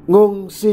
Ngungsi.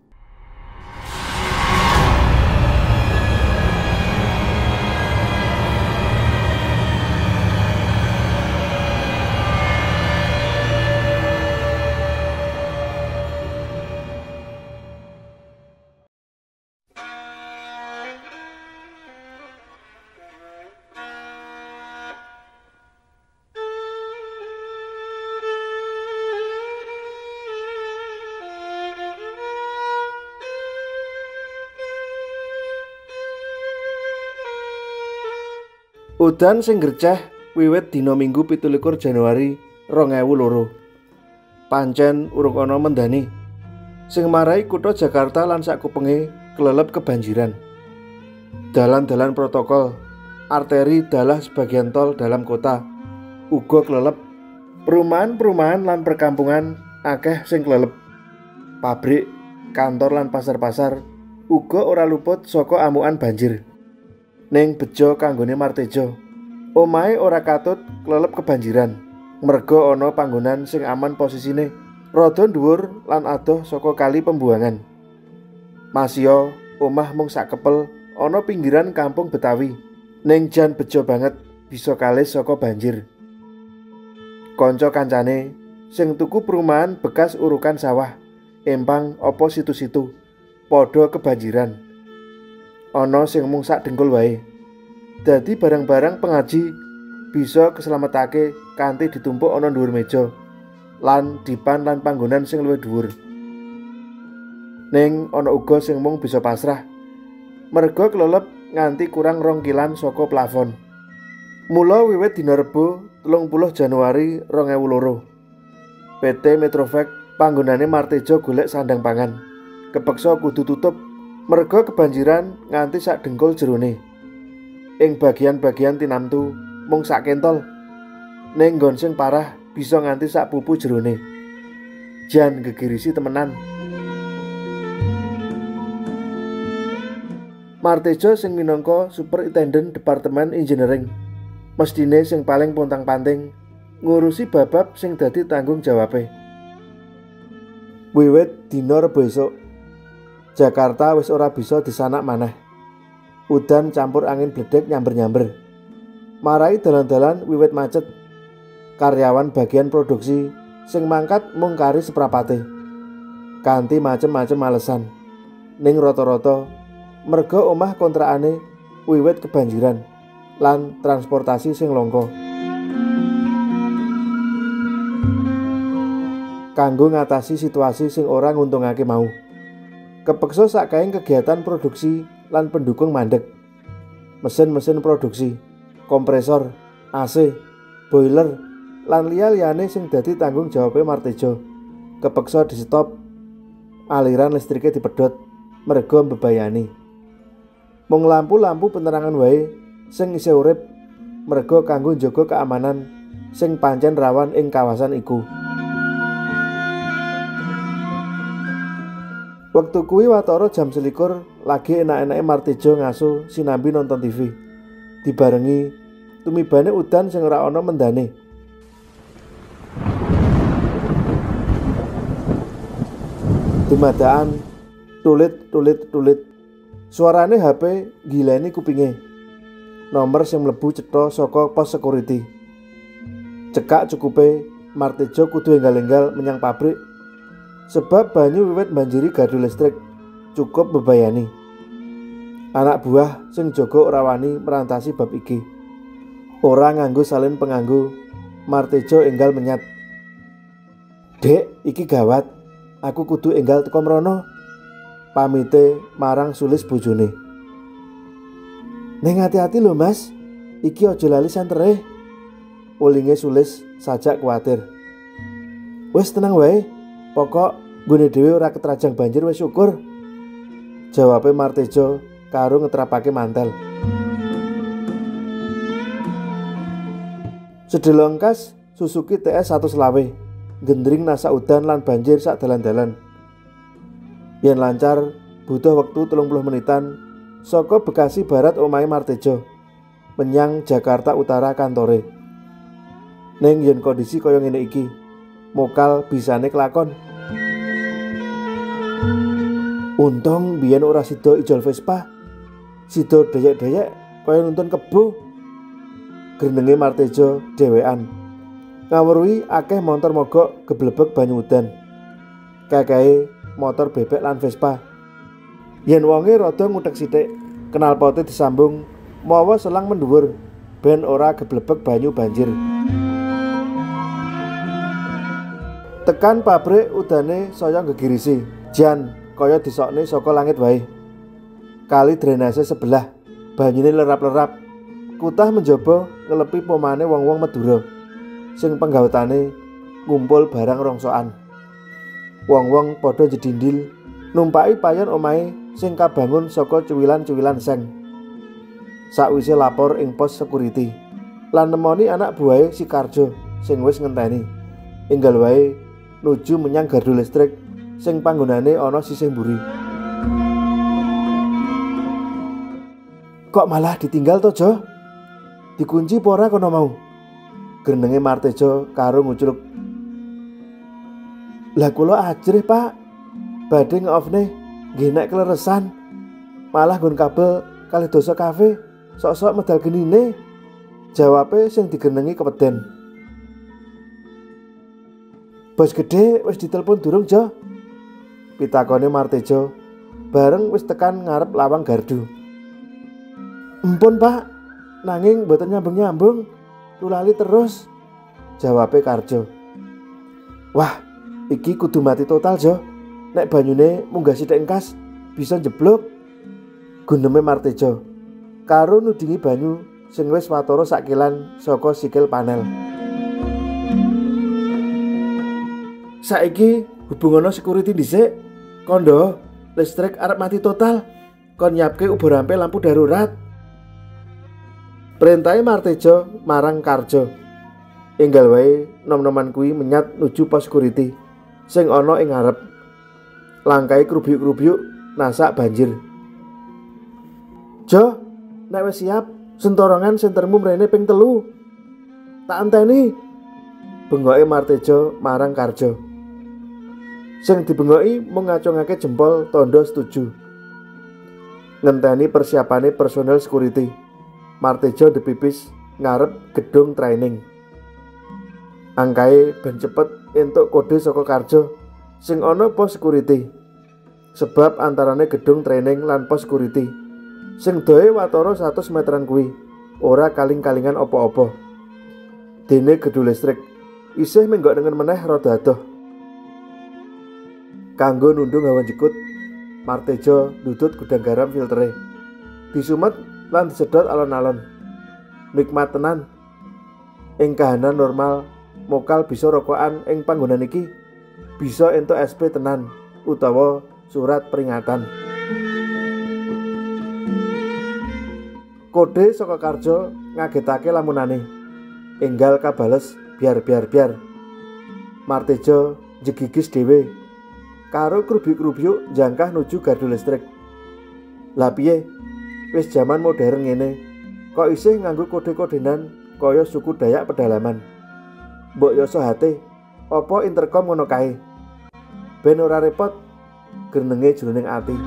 Udan sing gerceh wiwit dina Minggu 17 Januari 2002. Pancen urung ana mendani sing marai kutha Jakarta lan sakupenge kelelep kebanjiran. Dalan-dalan protokol, arteri dalah sebagian tol dalam kota uga kelelep. Perumahan-perumahan lan perkampungan akeh sing kelelep. Pabrik, kantor lan pasar-pasar uga ora luput saka amukan banjir. Ning bejo kanggone Martejo, omahe ora katut kelelep kebanjiran merga ana panggonan sing aman posisine rada dhuwur lan adoh saka kali pembuangan. Masya omah mung sak kepel ana pinggiran kampung Betawi ning jan bejo banget bisa kalis saka banjir. Kanca kancane sing tuku perumahan bekas urukan sawah empang apa situ-situ padha kebanjiran. Ana sing mung sak dengkul wae. Dadi barang-barang pengaji bisa keselametake kanthi ditumpuk ana dhuwur meja lan dipan lan panggonan sing luwih dhuwur. Ning ana uga sing mung bisa pasrah merga kelelep nganti kurang 2 kilan saka plafon. Mula wiwit dina Rebo 30 Januari 2002 PT Metrofek panggonane Martejo golek sandang pangan kepeksa kudu tutup merga kebanjiran nganti sak dengkul jerone. Ing bagian-bagian tinamtu mung sak kentol. Ning nggon sing parah bisa nganti sak pupu jerone. Jan gegirisi temenan. Martejo sing minangka Superintendent Departemen Engineering mestine sing paling pontang-panting ngurusi babab sing dadi tanggung jawabe. Wiwit dina Rebo esuk Jakarta wis ora bisa disanak maneh. Udan campur angin bledek nyamber-nyamber. Marai dalan-dalan wiwit macet. Karyawan bagian produksi sing mangkat mung kari seprapate. Kanthi macem-macem alesan. Ning rata-rata merga omah kontrakane wiwit kebanjiran lan transportasi sing langka. Kanggo ngatasi situasi sing ora nguntungake mau, kepeksa sakkaing kegiatan produksi lan pendukung mandek. Mesin-mesin produksi, kompresor, AC, boiler, lan liya-liyane sing dadi tanggung jawabe Martejo kepeksa di stop. Aliran listrike dipedhot merga mbebayani. Mung lampu-lampu penerangan wae sing isih urip merga kanggo njaga keamanan sing pancen rawan ing kawasan iku. Waktu kuwi watara jam 21 lagi enak-enake Martejo ngaso sinambi nonton TV. Dibarengi tumibane udan sing ora ana mendane. Dumadaan tulit. Suarane HP gileni kupinge. Nomor sing mlebu cetha saka pos security. Cekak cukupe Martejo kudu enggal-enggal menyang pabrik. Sebab banyu wiwit banjiri gardu listrik cukup bebayani. Anak buah sing jaga ora wani merantasi bab iki. Ora nganggo salin penganggo, Martejo enggal menyat. "Dek, iki gawat. Aku kudu enggal teko mrono." Pamite marang Sulis bojone. "Ning hati-hati lho, Mas. Iki aja lali santere." Ulinge Sulis sajak kuwatir. "Wis tenang wae. Pokok nggone dhewe ora ketrajang banjir wis syukur." Jawabe Martejo karo ngetrapake mantel. Sedelengkas Suzuki TS 120 gendring nasak udan lan banjir sak dalan-dalan. Yen lancar butuh wektu 30 menitan saka Bekasi Barat omahe Martejo menyang Jakarta Utara kantore. Ning yen kondisi kaya ngene iki, mokal bisane kelakon. Untung biyen ora sida ijol Vespa. Sida dayek-dayek kaya nuntun kebo. Grenenge Martejo dhewean. Ngawruhi akeh montor mogok geblebek banyu udan. Kakehe motor bebek lan Vespa. Yen wonge rada ngutek sithik, knalpote disambung mawa selang mendhuwur ben ora geblebek banyu banjir. Tekan pabrik udane saya gegirisi. Jan kaya disokne saka langit wae. Kali drainase sebelah, banyune lerap-lerap. Kutah menjaba ngelepi pomane wong-wong Madura sing penggawetane ngumpul barang rongsokan. Wong-wong padha jedindil numpaki payon omahe sing kabangun saka cuwilan-cuwilan seng. Sakwise lapor ing pos security lan nemoni anak buahe si Karjo sing wis ngenteni, enggal wae nuju menyang gardu listrik sing panggonane ana sisih mburi. Kok malah ditinggal to, Jo? Dikunci apa ora kono mau? Grenenge Martejo karo nguculuk. Lah kula ajrih, Pak. Badhe nge-offne nggih nek kleresan. Malah nggon kabel kalih dosa kafe sok-sok medal genine. Jawabe sing digenengi kepeden. Bos gede wis ditelepon durung, Jo? Pitakone Martejo bareng wis tekan ngarep lawang gardu. Empun, Pak. Nanging mboten nyambung-nyambung, lulali terus. Jawabe Karjo. Wah, iki kudu mati total, Jo. Nek banyune munggah sithik engkas bisa njeblok. Guneme Martejo karo nudingi banyu sing wis watara sakilan saka sikil panel. Saiki hubungono security dhisik. Kondo, listrik arep mati total. Kon nyiapke ubur rampe lampu darurat. Perintahe Martejo marang Karjo. Enggal wae nom-noman kuwi menyat nuju pos security sing ana ing ngarep. Langkahe krubyuk-krubyuk nasak banjir. Jo, nek wis siap, sentorongan sentermu mrene ping 3. Tak anteni. Bengoke Martejo marang Karjo. Sing dibengoki mung ngacungake jempol tondo setuju. Ngenteni persiapane personel security. Martejo depipis ngarep gedung training. Angkae ben cepet entuk kode saka Karjo sing ana pos security. Sebab antarane gedung training lan pos security sing doe watara 100 meteran kuwi ora kaling-kalingan apa-apa. Dene gedung listrik isih menggok dengan meneh rada adoh. Kanggo nundung hawa jekut, Martejo ndudut gudang garam filtere. Disumet lan disedot alon-alon. Nikmat tenan. Ing kahanan normal, mokal bisa rokokan ing panggonan iki. Bisa entuk SP tenan utawa surat peringatan. Kode saka Karjo ngagetake lamunane. Enggal kabales biar. Martejo jegigis dhewe. Karo krubyuk-krubyuk jangkah nuju gardu listrik. Lah piye? Wis jaman modern ngene, kok isih nganggo kode-kodenan kaya suku Dayak pedalaman. Mbok yo sohate, apa intercom ngono kae? Ben ora repot, grenenge jroning ati.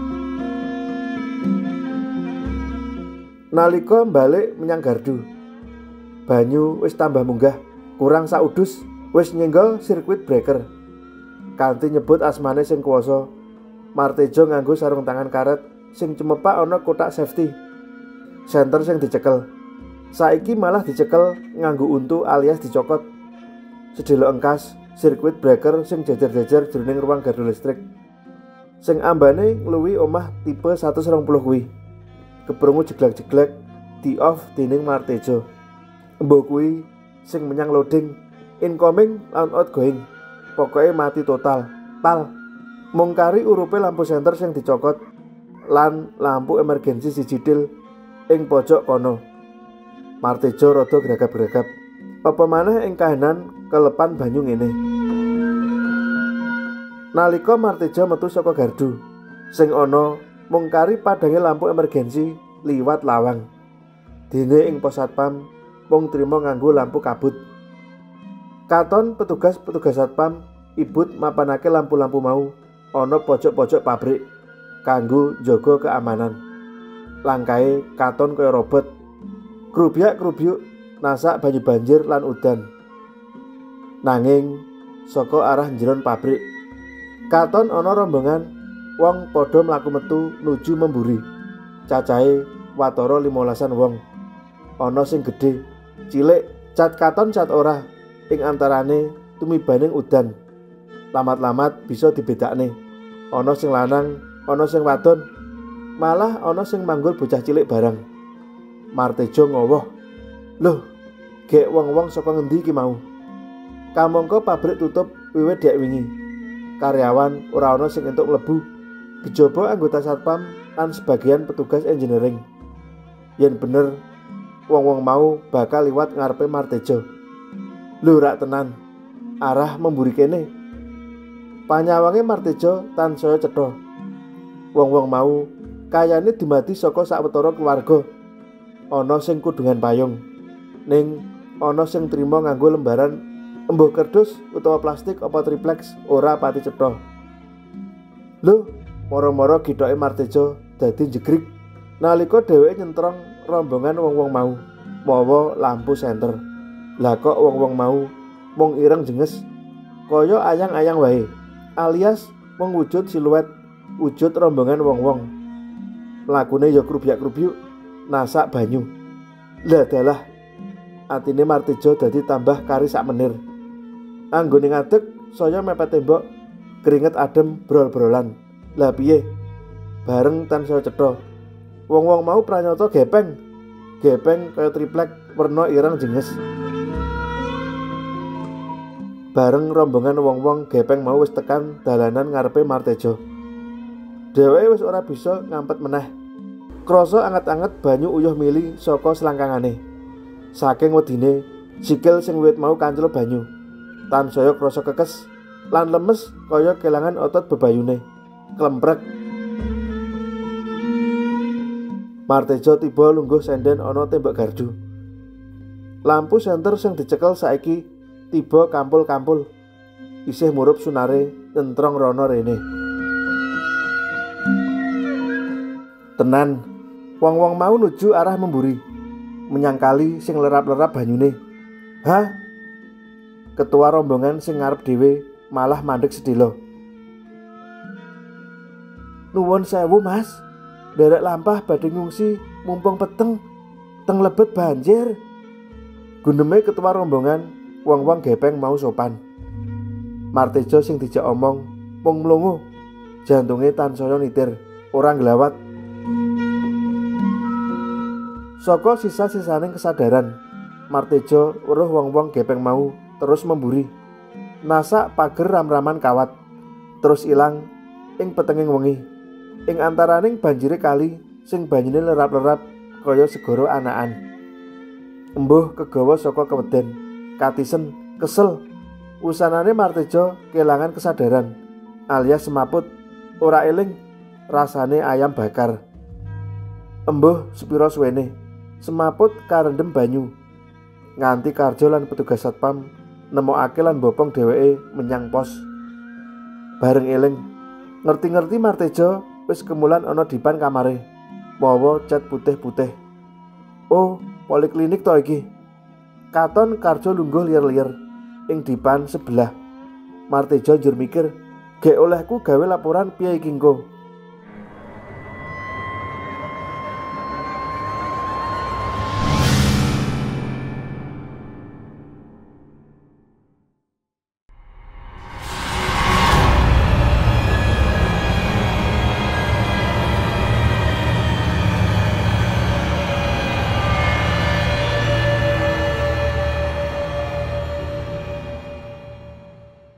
Nalika balik menyang gardu, banyu wis tambah munggah, kurang sak udus wis nyenggol sirkuit breaker. Kanthi nyebut asmane sing kuwasa, Martejo nganggo sarung tangan karet sing cemepak ana kotak safety. Senter sing dicekel. Saiki malah dicekel nganggo untu alias dicokot. Sedelok engkas sirkuit breaker sing jejer-jejer jroning ruang gardu listrik. Sing ambane ngluwi omah tipe 120 kuwi. Keprungu jeglek-jeglek di off dening Martejo. Embo kuwi sing menyang loading, incoming lan outgoing. Pokoke mati total. Tal. Mung kari urupe lampu senter sing dicokot lan lampu emergensi siji til ing pojok kono. Martejo rada gregap-gregap. Apa maneh ing kahanan kelepan banyu ngene. Nalika Martejo metu saka gardu, sing ana mung kari padange lampu emergensi liwat lawang. Dene ing pos satpam mung trima nganggo lampu kabut. Katon petugas-petugas satpam ibut mapanake lampu-lampu mau ana pojok-pojok pabrik kanggo njaga keamanan. Langkahe katon kaya robot. Krubyak-krubyuk nasak banyu banjir lan udan. Nanging saka arah njeron pabrik katon ana rombongan wong padha mlaku metu nuju memburi. Cacahe watara 15-an wong. Ana sing gedhe, cilik, cat katon cat ora, ing antarane tumibaning udan. Lamat-lamat bisa dibedakne. Ana sing lanang, ana sing wadon, malah ana sing manggul bocah cilik barang. Martejo ngowoh, "Loh, gek wong-wong saka ngendi iki mau? Kamangka pabrik tutup wiwit dek wingi. Karyawan ora ana sing entuk mlebu, kejaba anggota satpam lan sebagian petugas engineering. Yen bener wong-wong mau bakal liwat ngarepe Martejo. Lho rak tenan, arah memburi kene." Panyawange Martejo tansaya cetha. Wong-wong mau kayane dumadi saka sawetara keluarga. Ana sing kudungan payung, ning ana sing trima nganggo lembaran embuh kerdus utawa plastik apa triplex ora pati cetha. Lho, moro-moro githoke Martejo dadi jegrik nalika dheweke nyentrong rombongan wong-wong mau mawa lampu senter. Lah kok wong-wong mau mung ireng jenges kaya ayang-ayang wae, alias mung wujud siluet, wujud rombongan wong-wong. Mlakune ya krubyak-krubyuk nasak banyu. Lah dalah, atine Martejo dadi tambah kari sak menir. Anggone ngadeg saya mepet tembok, keringet adem brol-brolan. Lah piye? Bareng tansaya cetha. Wong-wong mau pranyata gepeng kaya triplek werna ireng jenges. Bareng rombongan wong-wong gepeng mau wis tekan dalanan ngarepe Martejo. Dheweke wis ora bisa ngampet meneh. Krasa anget-anget banyu uyuh mili saka selangkangane. Saking wedine, sikil sing wiwit mau kancel banyu. Tansaya krasa kekes lan lemes kaya kelangan otot bebayune. Klemprek. Martejo tiba lungguh senden ana tembok gardu. Lampu senter sing dicekel saiki tiba kampul-kampul. Isih murup sunare nyentrong rono rene. Tenan, wong-wong mau nuju arah memburi, menyang kali sing lerap-lerap banyune. Hah? Ketua rombongan sing ngarep dhewe malah mandeg sedhela. "Nuwun sewu, Mas. Derek lampah badhe ngungsi mumpung peteng teng lebet banjir." Guneme ketua rombongan, wong-wong gepeng mau sopan. Martejo sing dijak omong mung mlungu, jantunge tansaya nitir, ora nglawat. Saka sisa-sisaning kesadaran, Martejo weruh wong-wong gepeng mau terus memburi. Nasak pager ram-raman kawat, terus ilang ing petenging wengi. Ing antaraning banjire kali sing banyune lerap-lerap kaya segara anakan. Embuh kegawa saka keweden, katisen, kesel. Usanane Martejo kelangan kesadaran, alias semaput, ora eling rasane ayam bakar. Embuh sepira suwene, semaput karendem banyu. Nganti Karjo lan petugas satpam nemokake lan bopong dheweke menyang pos. Bareng eling, ngerti-ngerti Martejo wis kemulan ana dipan kamare, mawa cat putih-putih. Oh, poliklinik to iki. Katon Karjo lungguh liyer-liyer ing dipan sebelah. Martejo njur mikir, gek olehku gawe laporan piye iki engko.